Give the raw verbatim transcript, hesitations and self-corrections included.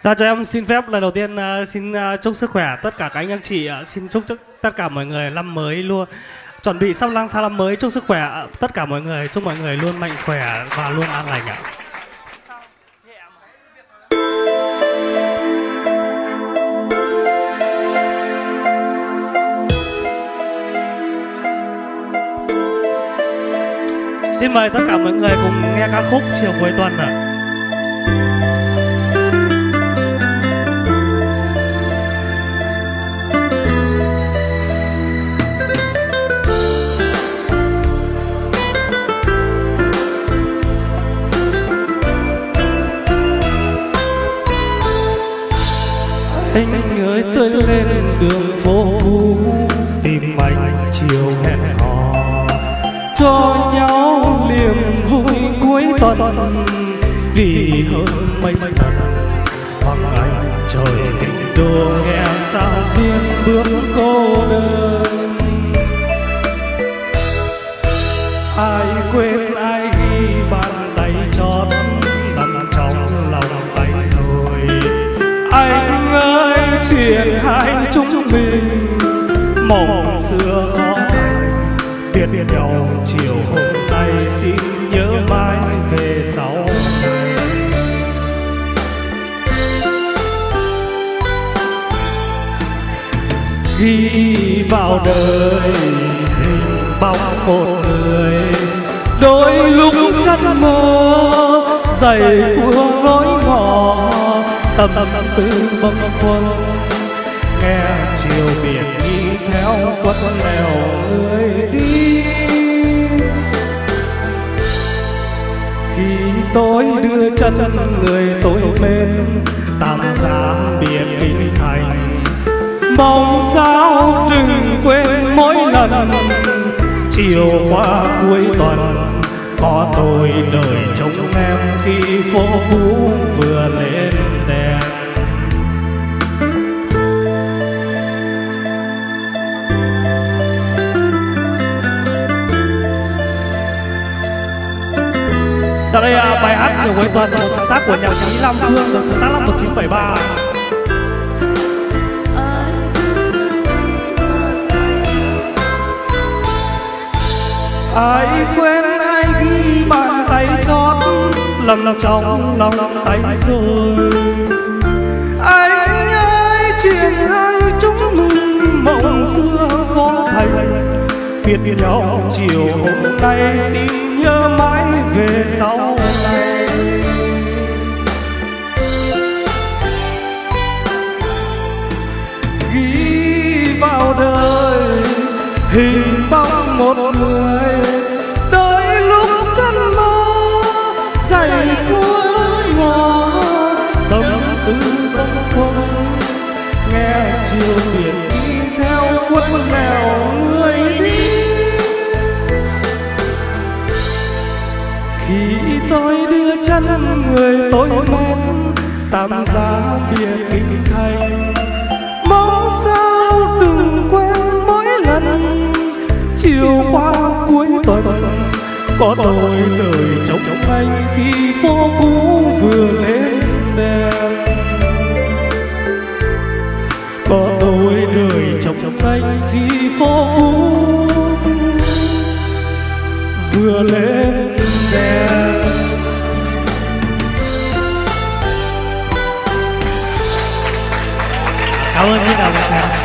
Dạ, cho em xin phép lời đầu tiên uh, xin uh, chúc sức khỏe tất cả các anh anh chị, uh, xin chúc tất cả mọi người năm mới luôn chuẩn bị sắp lang sang năm mới, chúc sức khỏe uh, tất cả mọi người, chúc mọi người luôn mạnh khỏe và luôn an lành ạ. Xin mời tất cả mọi người cùng nghe ca khúc Chiều Cuối Tuần ạ. Anh ơi, tôi lên đường phố cũ tìm anh chiều hẹn hò cho nhau niềm vui cuối tuần, vì hơn mấy lần vắng anh trời kinh đô nghe sao xuyên bước cô đơn. Ai quên ai ghi bàn tay chót nằm trong lòng tay rồi. Anh ơi, chuyện hai chúng mình mộng xưa khó thành, biết nhau chiều hôm nay xin nhớ mãi về sau này. Ghi vào đời hình bóng một người, đôi lúc chất mơ dày phương lối ngõ, tâm tư bâng khuâng nghe chiều biển đi theo quất lèo người đi. Khi tôi đưa chân người tôi bên tạm giá biển kinh thành, mong sao đừng quên mỗi lần chiều qua cuối tuần có tôi đợi trông em khi phố cũ vừa lên đèn. Sau đây bài hát Chiều Cuối Tuần, một sáng tác của nhạc sĩ Lam Phương, được sáng tác năm một nghìn chín trăm bảy mươi ba. Ai quên ai ghi bàn tay chót lầm trong lòng tay rồi. Anh ơi, chuyện hai chúng mình mộng xưa khó thành, biết nhau chiều hôm nay xin nhớ mãi về sau này. Ghi vào đời hình bóng một người, đôi lúc chân mơ dày cuốn nhỏ, tâm tư bâng khuâng nghe chiều biển đi theo quất mèo người đi. Khi tôi đưa chân người tôi mến tạm giá bia kinh thành, mong sao đừng quên mỗi lần chiều qua cuối tuần có tôi đợi trông anh khi phố cũ vừa lên đèn. Có tôi đợi trông anh khi phố cũ vừa lên đèn. Cảm ơn tất cả mọi người.